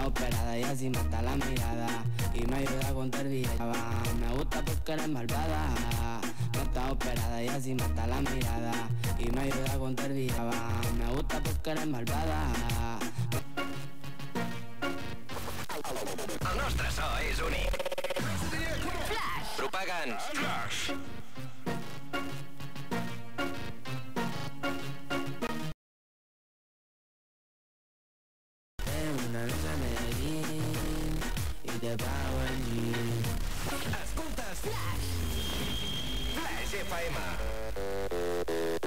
está operada y así mata la mirada y me ayuda a contar vida. Me gusta porque eres malvada. No está operada y así mata la mirada y me ayuda a contar vida. Me gusta porque eres malvada. El nostre so és únic. Flash. Propagants. Flash. Una vez a Medellín y te pago el jean. Escoltes Flash. Flash FM.